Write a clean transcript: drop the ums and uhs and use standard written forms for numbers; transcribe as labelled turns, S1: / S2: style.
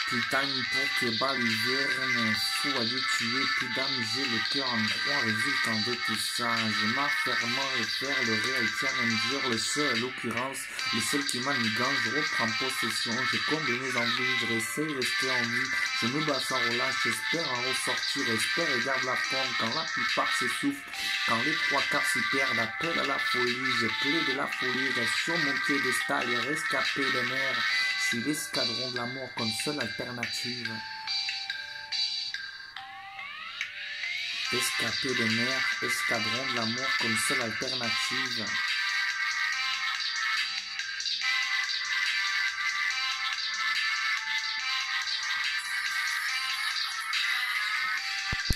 S1: Plus time pour que bas l'hiverne, fou aller tuer, plus d'âme, j'ai le cœur en croix, résultant de tout ça. Je m'affermant et faire le réel challenger, le seul à l'occurrence, le seul qui manigance, je reprends possession, je comble mes envies, je réessaye rester en vie, je me bats sans relâche, j'espère en ressortir, espère et garde la forme quand la plupart s'essoufflent, quand les trois quarts s'y perdent, appel à la folie, je plais de la folie, reste sur mon piédestal et rescapé des mers. Je suis l'escadron de la mort comme seule alternative. Escapé des mers, escadron de la mort comme seule alternative.